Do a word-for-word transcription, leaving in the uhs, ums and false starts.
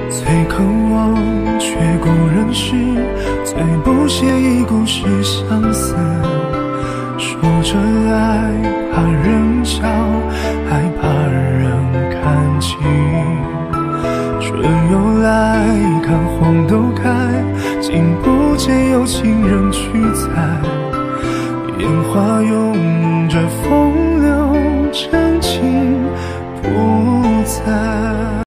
最渴望却故人诗，最不屑一顾是相思。说着爱怕人笑，还怕人看清，春又来看黄豆开，竟不见有情人去采，烟花拥